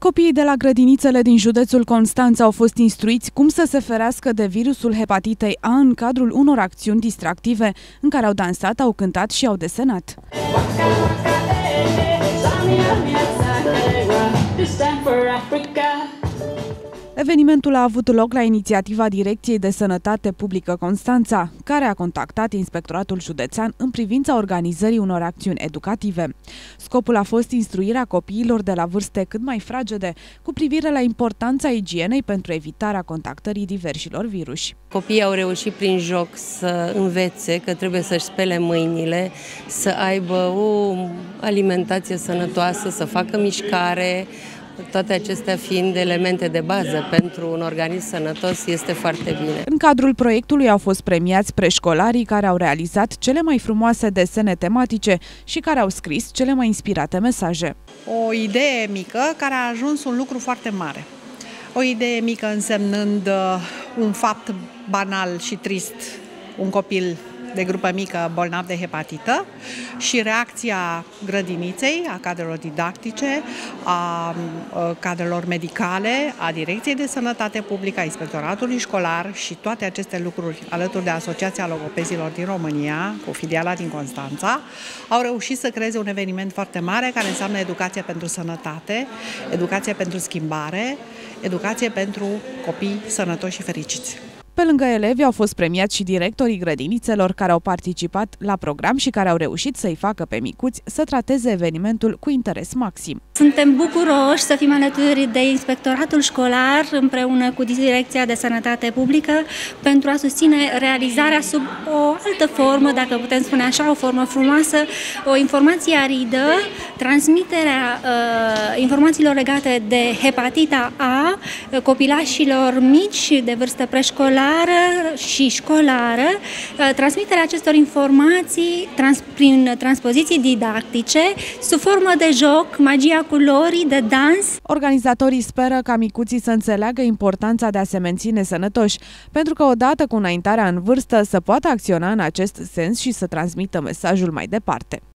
Copiii de la grădinițele din județul Constanța au fost instruiți cum să se ferească de virusul hepatitei A în cadrul unor acțiuni distractive în care au dansat, au cântat și au desenat. Evenimentul a avut loc la inițiativa Direcției de Sănătate Publică Constanța, care a contactat Inspectoratul Județean în privința organizării unor acțiuni educative. Scopul a fost instruirea copiilor de la vârste cât mai fragede cu privire la importanța igienei pentru evitarea contactării diversilor viruși. Copiii au reușit prin joc să învețe că trebuie să-și spele mâinile, să aibă o alimentație sănătoasă, să facă mișcare. Toate acestea fiind elemente de bază pentru un organism sănătos, este foarte bine. În cadrul proiectului au fost premiați preșcolarii care au realizat cele mai frumoase desene tematice și care au scris cele mai inspirate mesaje. O idee mică care a ajuns un lucru foarte mare. O idee mică însemnând un fapt banal și trist, un copil de grupă mică bolnav de hepatită și reacția grădiniței, a cadrelor didactice, a cadrelor medicale, a Direcției de Sănătate Publică, a Inspectoratului Școlar și toate aceste lucruri alături de Asociația Logopezilor din România, cu filiala din Constanța, au reușit să creeze un eveniment foarte mare care înseamnă educație pentru sănătate, educație pentru schimbare, educație pentru copii sănătoși și fericiți. Pe lângă elevi au fost premiați și directorii grădinițelor care au participat la program și care au reușit să-i facă pe micuți să trateze evenimentul cu interes maxim. Suntem bucuroși să fim alături de Inspectoratul Școlar împreună cu Direcția de Sănătate Publică pentru a susține realizarea sub o altă formă, dacă putem spune așa, o formă frumoasă, o informație aridă, transmiterea informațiilor legate de hepatita A copilașilor mici de vârstă preșcolară și școlară, transmiterea acestor informații prin transpoziții didactice, sub formă de joc, magia culorii, de dans. Organizatorii speră ca micuții să înțeleagă importanța de a se menține sănătoși, pentru că odată cu înaintarea în vârstă să poată acționa în acest sens și să transmită mesajul mai departe.